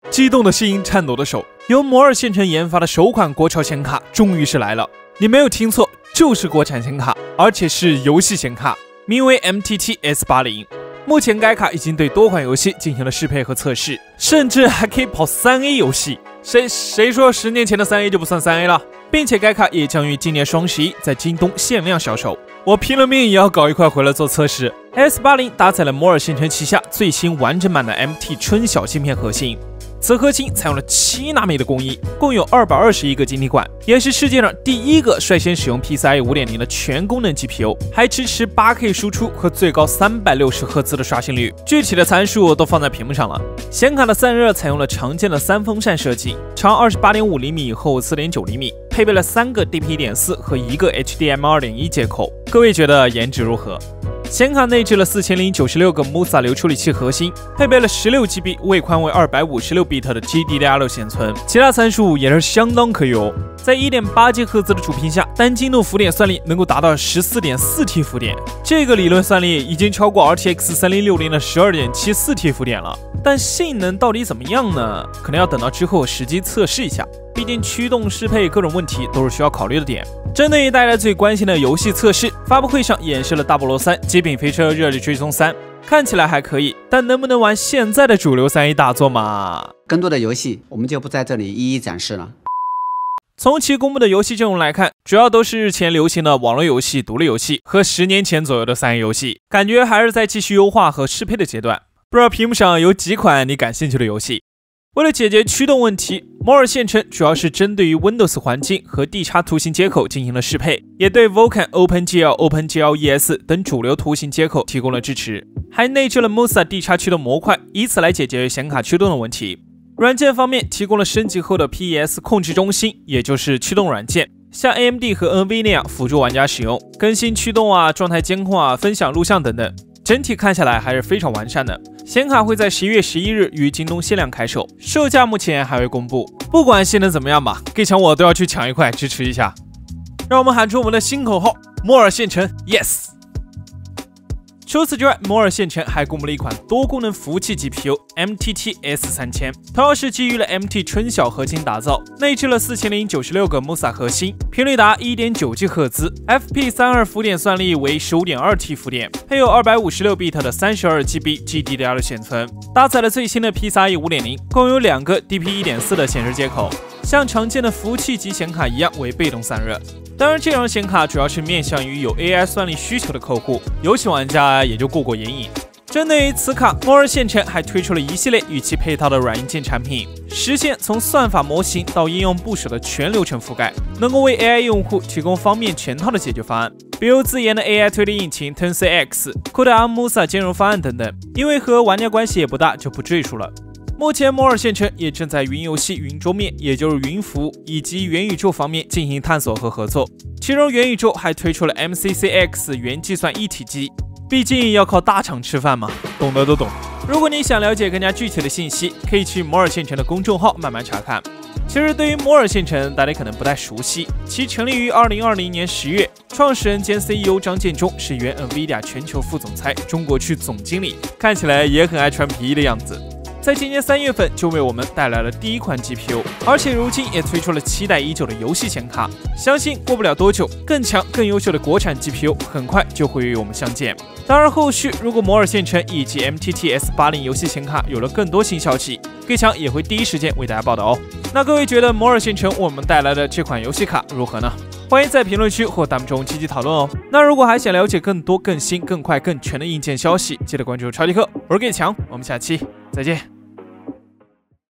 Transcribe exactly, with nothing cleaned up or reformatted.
激动的心，颤抖的手，由摩尔县城研发的首款国潮显卡终于是来了。你没有听错，就是国产显卡，而且是游戏显卡，名为 M T T S 八十。目前该卡已经对多款游戏进行了适配和测试，甚至还可以跑 三 A 游戏。谁谁说十年前的 三 A 就不算 三 A 了？并且该卡也将于今年双十一在京东限量销售。我拼了命也要搞一块回来做测试。S 八十 搭载了摩尔县城旗下最新完整版的 M T 春晓芯片核心。此核心采用了七纳米的工艺，共有二百二十一个晶体管，也是世界上第一个率先使用 P C I E 五点零 的全功能 G P U， 还支持 八K 输出和最高三百六十赫兹的刷新率。具体的参数都放在屏幕上了。显卡的散热采用了常见的三风扇设计，长 二十八点五厘米，厚 四点九厘米，配备了三个 D P 一点四 和一个 H D M I 二点一 接口。各位觉得颜值如何？显卡内置了四千零九十六个 M U S A 流处理器核心，配备了 十六 G B 位宽为二百五十六 bit 的 G D D R 六 显存，其他参数也是相当可以哦。在 一点八 吉赫兹 的主频下，单精度浮点算力能够达到 十四点四 T 浮点，这个理论算力已经超过 R T X 三零六零 的 十二点七四 T 浮点了。但性能到底怎么样呢？可能要等到之后实际测试一下，毕竟驱动适配各种问题都是需要考虑的点。针对于大家最关心的游戏测试，发布会上演示了大菠萝三、极品飞车热力追踪三，看起来还可以，但能不能玩现在的主流 三 A 大作嘛？ 更多的游戏我们就不在这里一一展示了。 从其公布的游戏阵容来看，主要都是日前流行的网络游戏、独立游戏和十年前左右的 三 A 游戏，感觉还是在继续优化和适配的阶段。不知道屏幕上有几款你感兴趣的游戏？为了解决驱动问题，摩尔县城主要是针对于 Windows 环境和 D 叉图形接口进行了适配，也对 Vulkan、OpenGL、OpenGL E S 等主流图形接口提供了支持，还内置了 M U S A D 叉驱动模块，以此来解决显卡驱动的问题。软件方面提供了升级后的 P E S 控制中心，也就是驱动软件，像 A M D 和 Nvidia 辅助玩家使用，更新驱动啊、状态监控啊、分享录像等等。整体看下来还是非常完善的。显卡会在十一月十一日于京东限量开售，售价目前还未公布。不管性能怎么样吧，给抢我都要去抢一块支持一下。让我们喊出我们的新口号：摩尔县城 ，yes！ 除此之外，摩尔县城还公布了一款多功能服务器 G P U M T T S 三千，同样是基于了 M T 春晓核心打造，内置了四千零九十六个 M U S A 核心，频率达 一点九 吉赫兹， F P 三十二 浮点算力为 十五点二 T 浮点，配有二百五十六 bit 的 三十二 G B G D D R 显存，搭载了最新的 P C I E 五点零， 共有两个 D P 一点四 的显示接口，像常见的服务器级显卡一样为被动散热。当然，这张显卡主要是面向于有 A I 算力需求的客户，游戏玩家也就过过眼瘾。针对于此卡，摩尔县城还推出了一系列与其配套的软硬件产品，实现从算法模型到应用部署的全流程覆盖，能够为 A I 用户提供方便全套的解决方案，比如自研的 A I 推理引擎 Tensei X、CUDA M U S A 兼容方案等等。因为和玩家关系也不大，就不赘述了。目前摩尔县城也正在云游戏、云桌面，也就是云服务以及元宇宙方面进行探索和合作。其中元宇宙还推出了 M C C X 元计算一体机，毕竟要靠大厂吃饭嘛，懂得都懂。如果你想了解更加具体的信息，可以去摩尔县城的公众号慢慢查看。其实对于摩尔县城，大家可能不太熟悉，其成立于二零二零年十月，创始人兼 C E O 张建中是原 Nvidia 全球副总裁、中国区总经理，看起来也很爱穿皮衣的样子。在今年三月份就为我们带来了第一款 G P U， 而且如今也推出了期待已久的游戏显卡，相信过不了多久，更强更优秀的国产 G P U 很快就会与我们相见。当然，后续如果摩尔县城以及 M T T S 八十 游戏显卡有了更多新消息，给强也会第一时间为大家报道哦。那各位觉得摩尔县城为我们带来的这款游戏卡如何呢？欢迎在评论区或弹幕中积极讨论哦。那如果还想了解更多、更新、更快、更全的硬件消息，记得关注超级课，我是给强，我们下期再见。